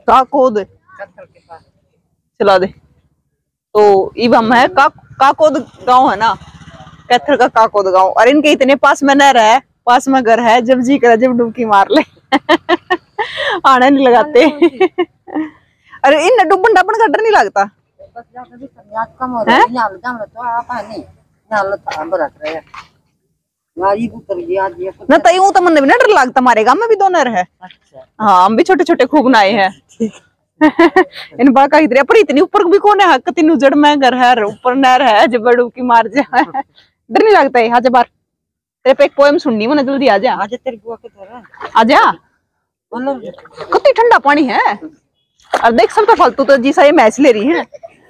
काकोद चला दे। तो इब हम है काकोद गांव है ना, कैथर का काकोद गांव। और इनके इतने पास में नहर है, पास में घर है, जब जी करे जब डुबकी मार ले। आने नहीं लगाते। अरे इन डुबन डबन का डर नहीं लगता? ना तयू तो मन भी ना डर लगता, हमारे गांव में भी दो नहर है। अच्छा। हाँ हम भी छोटे छोटे खूब नहाए हैं। इन बाका इधर पर इतनी ऊपर भी कौन है, हक तीन उजड़ में घर है, ऊपर नहर है, जब डुबकी मार जाए डर नहीं लगता है। आज बार तेरे पे एक पोएम सुननी, मैंने जल्दी आ जा। आजा तेरी बुआ के घर आ जा। कितनी ठंडा पानी है। और देख सब तो फालतू तो जी सा ये मैच ले रही है।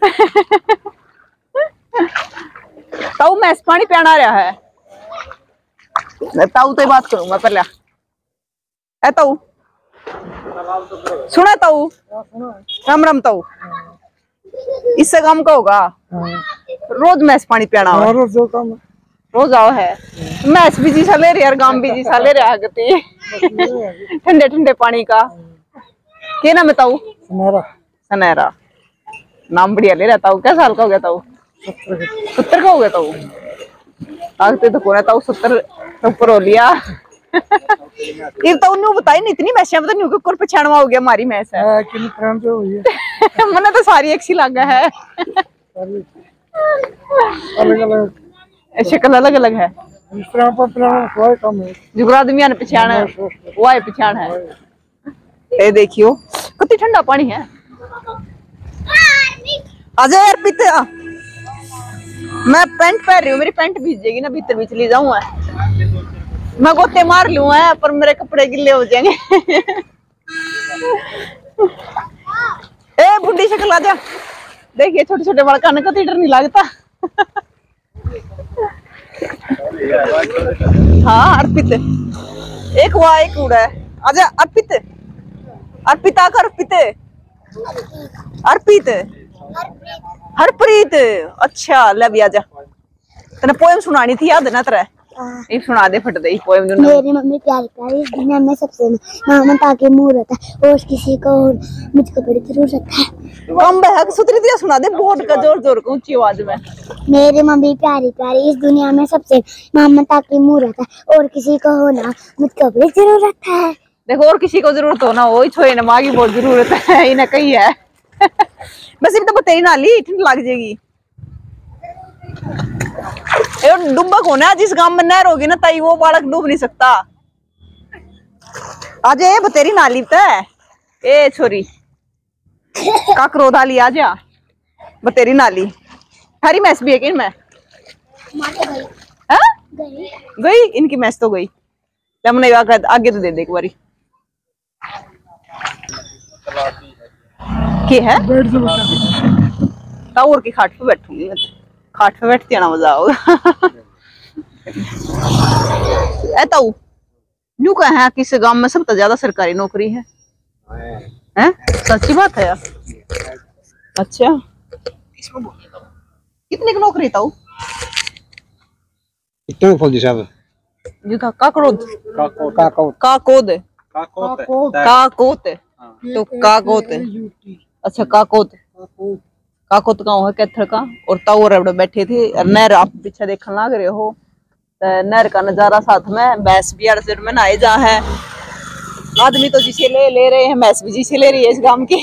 ताऊ मैच पानी पियाना रहा है। ताऊ तो बात करूंगा पहले। है ताऊ सुना? ताऊ राम राम। ताऊ इससे काम का होगा, रोज मैच पानी पियाना हो। रोज आओ है मैच भी जी सा ले रही है, गांव भी जी सा ले रहा है। ठंडे ठंडे पानी का क्या नाम है ताऊ? सनेरा। नाम बढ़िया ले रहा। ताऊ क्या साल का हो गया? ताऊ 70 का हो गया। ताऊ आगते तो कौन है ताऊ 70 ऊपर हो लिया। ये तो उन्होंने बताई नहीं, इतनी मैसें पता नहीं कौन पहचानवा हो गया हमारी मैस है। मैंने तो सारी एक सी लगा है। शक्ल अलग अलग है। जुगरादमिया ने पहचान है, वो है पहचान है। ये देखियो कितनी ठंडा पानी है। आजा यार पीते। मैं पैंट पहन रही हूँ, मेरी पैंट भीज जाएगी ना, भीतर भी चली जाऊँ। मैं गोते मार लूँ है, पर मेरे कपड़े गिले हो जाएंगे। ए बुढ़ी शक्ल आजा। देखिए छोटे छोटे बड़का ने कभी डर नहीं लगता। हाँ अर्पित एक हुआ एक उड़ा है। आजा अर्पित। अर्पित आकर अर्पित। अर्पित हरप्रीत। अच्छा ले भी आजा। तेने पोएम सुनानी थी, याद ना तेरा? एक सुना दे फट दे पोएम। मेरी मम्मी प्यारी प्यारी इस दुनिया में सबसे ममता की मूरत है, और किसी को मुझको बड़ी जरूरत है। कम बहक सुतरी दिया सुना दे बोर्ड का जोर जोर का ऊंची आवाज में। मेरी मम्मी प्यारी प्यारी इस दुनिया में सबसे ममता की मूरत है, और किसी को होना मुझको बड़ी जरूरत है। देखो और किसी को जरूरत हो ना हो, छोए ना माँ की बहुत जरूरत है। इन्हें कही है। बस इब तो बतेरी नाली ठंड लग जाएगी। डुबक होना जिस गांव में नहर होगी ना, तई वो बालक डूब नहीं सकता। आज ये बतेरी नाली तय ए छोरी का क्रोधा लिया। आजा बतेरी नाली। हरी मैस भी है कि इनमें? गई इनकी मैस तो गई। हमने आगे तो दे दे एक बारी। क्या है? टावर की खाट पे बैठूंगी। खाट पे बैठती है ना, मजा होगा। ताऊ न्यू कहा है किस गांव में सबसे ज्यादा सरकारी नौकरी है? हैं? सच्ची बात है यार। अच्छा कितने की नौकरी ताऊ? कितने फौजी साहब जो था काकोद काकोद तो काकोद। अच्छा काकोद काकोद गाँव है कैथर का। और ताऊ रबड़ बैठे थे। नहर आप पीछे देखने लग रहे हो, नहर का नजारा साथ में भैंस भी अड़सर में नहाए जा है। आदमी तो जिसे ले रहे हैं, भैंस भी जिसे ले रही है इस गांव की।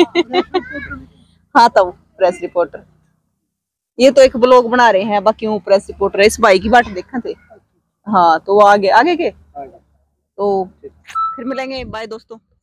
हाँ ताऊ प्रेस रिपोर्टर। ये तो एक ब्लॉग बना रहे हैं, बाकी वो प्रेस रिपोर्टर है। इस भाई की बात देखा थे। हाँ तो आगे आगे के तो फिर मिलेंगे। बाय दोस्तों।